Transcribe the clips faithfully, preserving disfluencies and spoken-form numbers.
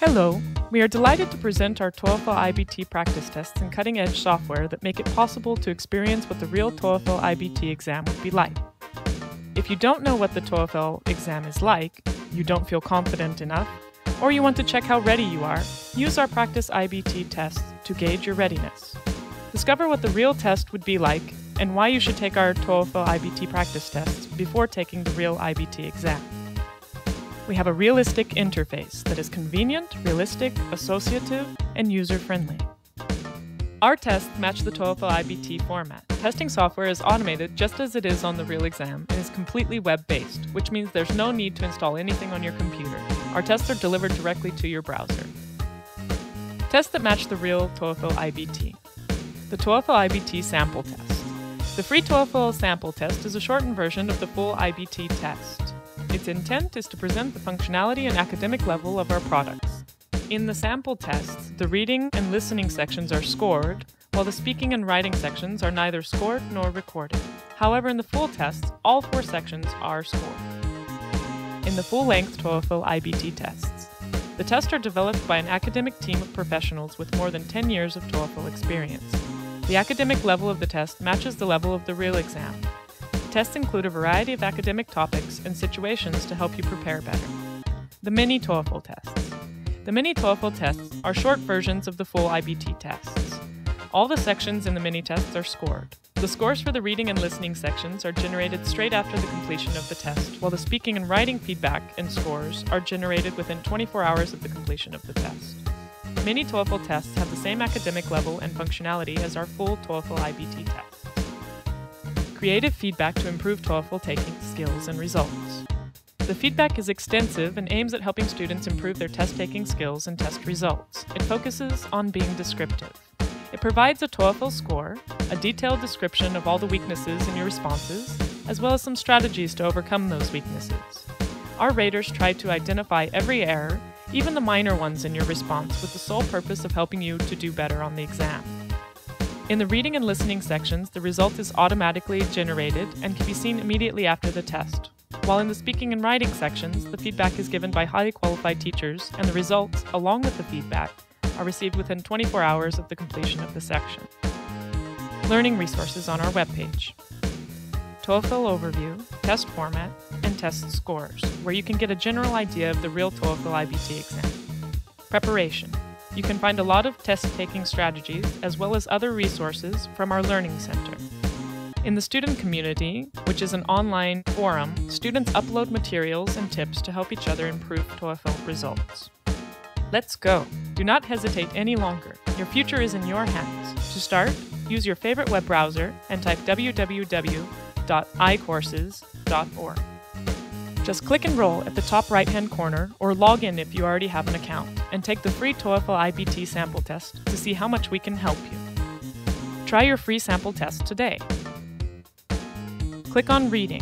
Hello, we are delighted to present our TOEFL I B T practice tests and cutting-edge software that make it possible to experience what the real TOEFL I B T exam would be like. If you don't know what the TOEFL exam is like, you don't feel confident enough, or you want to check how ready you are, use our practice I B T tests to gauge your readiness. Discover what the real test would be like and why you should take our TOEFL I B T practice tests before taking the real I B T exam. We have a realistic interface that is convenient, realistic, associative, and user-friendly. Our tests match the TOEFL I B T format. Testing software is automated just as it is on the real exam and is completely web-based, which means there's no need to install anything on your computer. Our tests are delivered directly to your browser. Tests that match the real TOEFL I B T. The TOEFL I B T sample test. The free TOEFL sample test is a shortened version of the full I B T test. Its intent is to present the functionality and academic level of our products. In the sample tests, the reading and listening sections are scored, while the speaking and writing sections are neither scored nor recorded. However, in the full tests, all four sections are scored. In the full-length TOEFL I B T tests, the tests are developed by an academic team of professionals with more than ten years of TOEFL experience. The academic level of the test matches the level of the real exam. Tests include a variety of academic topics and situations to help you prepare better. The mini TOEFL tests. The mini TOEFL tests are short versions of the full I B T tests. All the sections in the mini tests are scored. The scores for the reading and listening sections are generated straight after the completion of the test, while the speaking and writing feedback and scores are generated within twenty-four hours of the completion of the test. Mini TOEFL tests have the same academic level and functionality as our full TOEFL I B T tests. Creative feedback to improve TOEFL taking skills and results. The feedback is extensive and aims at helping students improve their test-taking skills and test results. It focuses on being descriptive. It provides a TOEFL score, a detailed description of all the weaknesses in your responses, as well as some strategies to overcome those weaknesses. Our raters try to identify every error, even the minor ones in your response, with the sole purpose of helping you to do better on the exam. In the reading and listening sections, the result is automatically generated and can be seen immediately after the test, while in the speaking and writing sections, the feedback is given by highly qualified teachers and the results, along with the feedback, are received within twenty-four hours of the completion of the section. Learning resources on our webpage. TOEFL overview, test format, and test scores, where you can get a general idea of the real TOEFL I B T exam. Preparation. You can find a lot of test-taking strategies as well as other resources from our Learning Center. In the student community, which is an online forum, students upload materials and tips to help each other improve TOEFL results. Let's go! Do not hesitate any longer. Your future is in your hands. To start, use your favorite web browser and type w w w dot i courses dot org. Just click Enroll at the top right-hand corner or log in if you already have an account and take the free TOEFL I B T sample test to see how much we can help you. Try your free sample test today. Click on Reading.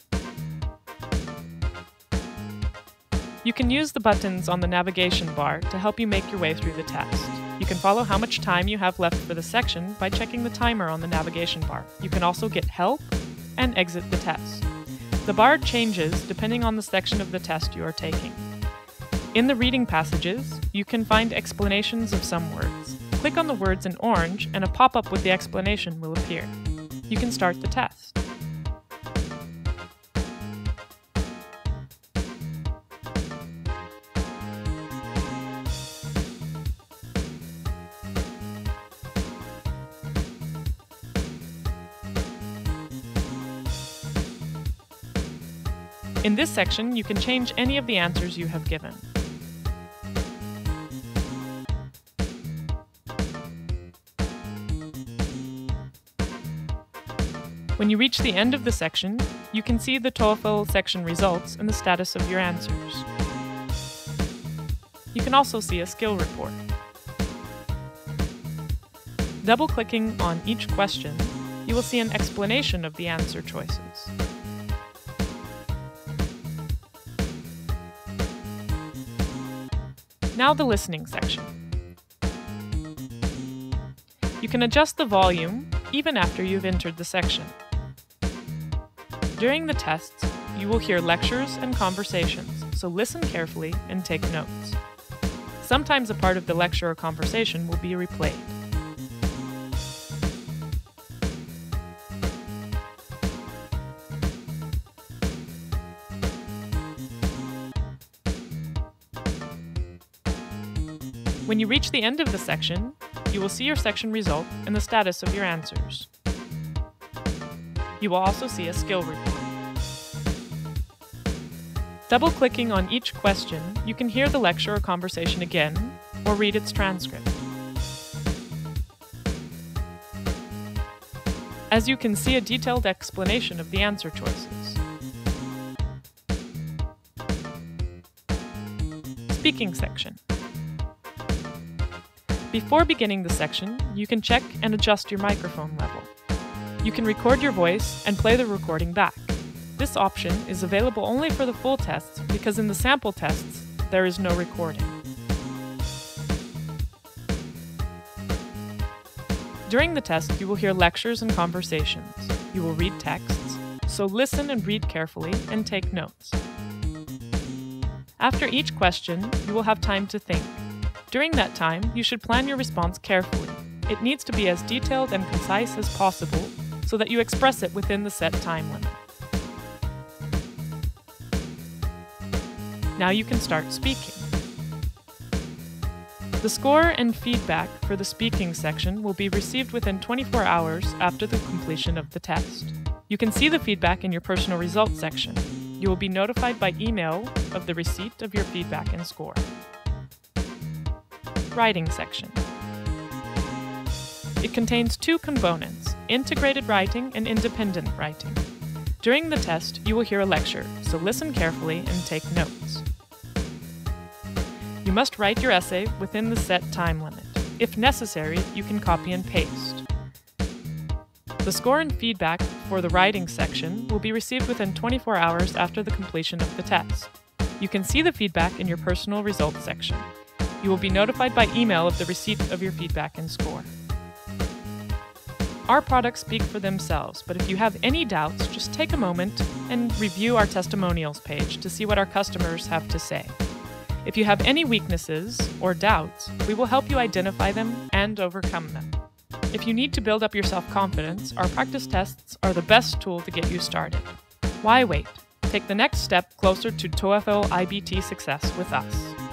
You can use the buttons on the navigation bar to help you make your way through the test. You can follow how much time you have left for the section by checking the timer on the navigation bar. You can also get help and exit the test. The bar changes depending on the section of the test you are taking. In the reading passages, you can find explanations of some words. Click on the words in orange and a pop-up with the explanation will appear. You can start the test. In this section, you can change any of the answers you have given. When you reach the end of the section, you can see the TOEFL section results and the status of your answers. You can also see a skill report. Double-clicking on each question, you will see an explanation of the answer choices. Now the listening section. You can adjust the volume even after you've entered the section. During the tests, you will hear lectures and conversations, so listen carefully and take notes. Sometimes a part of the lecture or conversation will be replayed. When you reach the end of the section, you will see your section result and the status of your answers. You will also see a skill report. Double-clicking on each question, you can hear the lecture or conversation again, or read its transcript. As you can see a detailed explanation of the answer choices. Speaking section. Before beginning the section, you can check and adjust your microphone level. You can record your voice and play the recording back. This option is available only for the full tests because in the sample tests, there is no recording. During the test, you will hear lectures and conversations. You will read texts, so listen and read carefully and take notes. After each question, you will have time to think. During that time, you should plan your response carefully. It needs to be as detailed and concise as possible so that you express it within the set time limit. Now you can start speaking. The score and feedback for the speaking section will be received within twenty-four hours after the completion of the test. You can see the feedback in your personal results section. You will be notified by email of the receipt of your feedback and score. Writing section. It contains two components, integrated writing and independent writing. During the test, you will hear a lecture, so listen carefully and take notes. You must write your essay within the set time limit. If necessary, you can copy and paste. The score and feedback for the writing section will be received within twenty-four hours after the completion of the test. You can see the feedback in your personal results section. You will be notified by email of the receipt of your feedback and score. Our products speak for themselves, but if you have any doubts, just take a moment and review our testimonials page to see what our customers have to say. If you have any weaknesses or doubts, we will help you identify them and overcome them. If you need to build up your self-confidence, our practice tests are the best tool to get you started. Why wait? Take the next step closer to TOEFL I B T success with us.